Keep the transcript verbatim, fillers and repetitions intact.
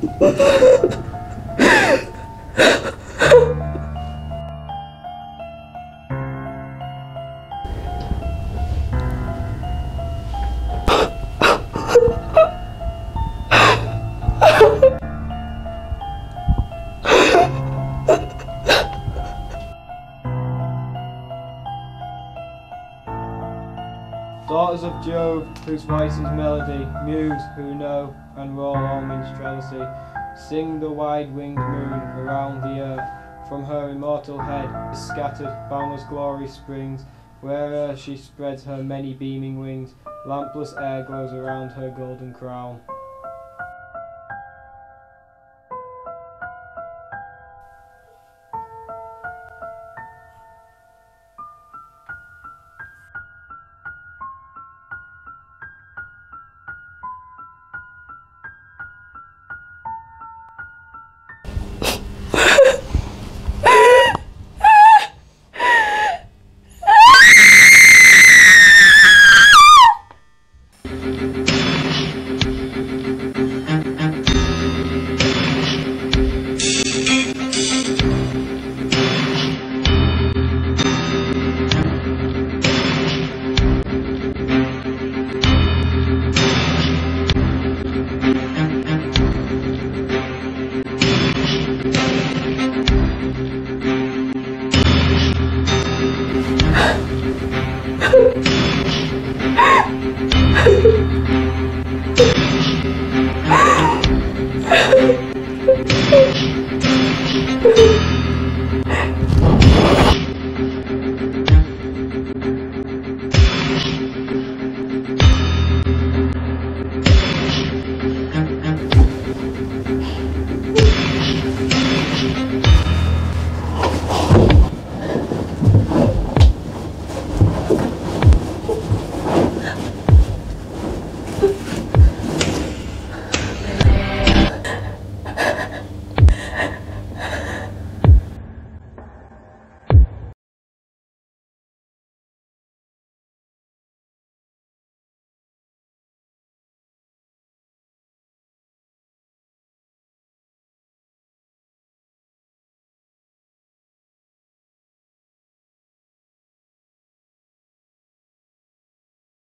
Daughters of Jove, whose voice is melody, muse, who know and roll all minstrelsy, sing the wide-winged moon around the earth. From her immortal head is scattered boundless glory springs, where'er she spreads her many beaming wings, lampless air glows around her golden crown. Ha ha ha!